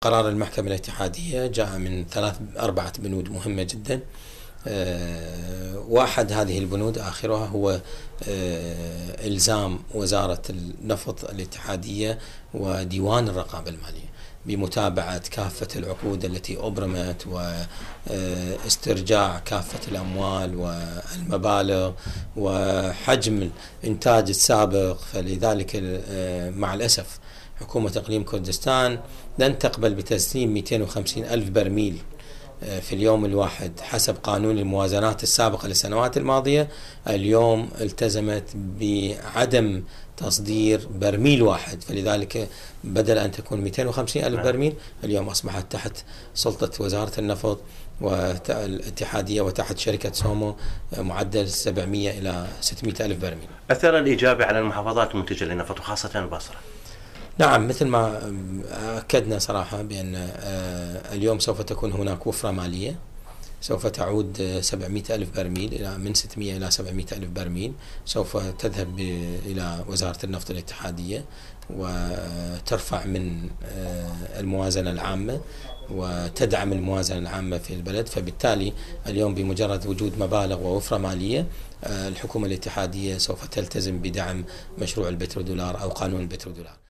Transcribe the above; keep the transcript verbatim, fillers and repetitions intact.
قرار المحكمة الاتحادية جاء من ثلاث أربعة بنود مهمة جدا. واحد هذه البنود آخرها هو إلزام وزارة النفط الاتحادية وديوان الرقابة المالية بمتابعة كافة العقود التي أبرمت واسترجاع كافة الأموال والمبالغ وحجم الإنتاج السابق. فلذلك مع الأسف حكومة إقليم كردستان لن تقبل بتسليم مئتين وخمسين ألف برميل في اليوم الواحد حسب قانون الموازنات السابقة للسنوات الماضية. اليوم التزمت بعدم تصدير برميل واحد، فلذلك بدل أن تكون مئتين وخمسين ألف برميل اليوم أصبحت تحت سلطة وزارة النفط والاتحادية وتحت شركة سومو معدل سبعمئة إلى ستمئة ألف برميل. أثر الإيجابي على المحافظات المنتجة للنفط وخاصة البصرة. نعم، مثل ما أكدنا صراحة بأن اليوم سوف تكون هناك وفرة مالية سوف تعود سبعمئة ألف برميل إلى من ستمئة إلى سبعمئة ألف برميل، سوف تذهب إلى وزارة النفط الاتحادية وترفع من الموازنة العامة وتدعم الموازنة العامة في البلد. فبالتالي اليوم بمجرد وجود مبالغ ووفرة مالية الحكومة الاتحادية سوف تلتزم بدعم مشروع البترودولار أو قانون البترودولار.